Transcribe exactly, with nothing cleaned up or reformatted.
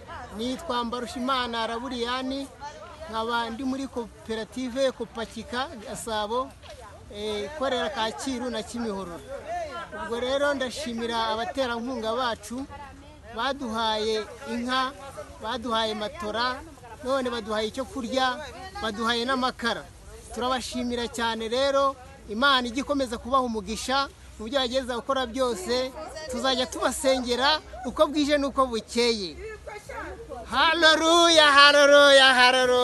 nitwa Mbarushimana Raburiyani nkaba ndi muri koperative Kopakika Gasabo ikorera Kacyiru na Kimihurura. Ubwo rero ndashimira abaterankunga bacu baduhaye inka, baduhaye matora, none baduhaye icyo kurya, baduhaye n'amakara. Turabashimira cyane rero, Imana igikomeza kubaha umugisha mu byo bageza gukora byose, tuzajya tubasengera uko bwije nuko bukeye. Haleluya, haleluya, haleluya.